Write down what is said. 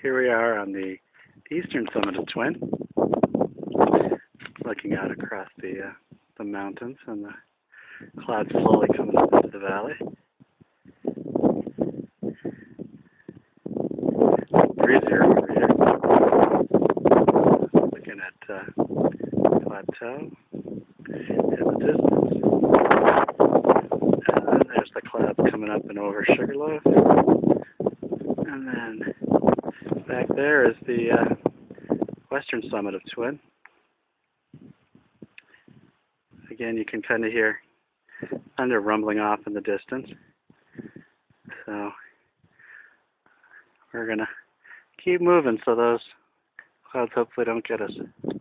Here we are on the eastern summit of Twin, looking out across the mountains and the clouds slowly coming up into the valley. Breezier over here, looking at plateau in the distance. And then there's the clouds coming up and over Sugarloaf. And then back there is the western summit of Twin. Again, you can kind of hear thunder rumbling off in the distance. So we're going to keep moving so those clouds hopefully don't get us.